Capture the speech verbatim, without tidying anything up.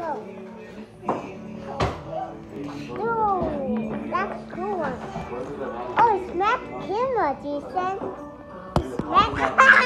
No, that's cool one. Oh, smack him, Jason. Smack.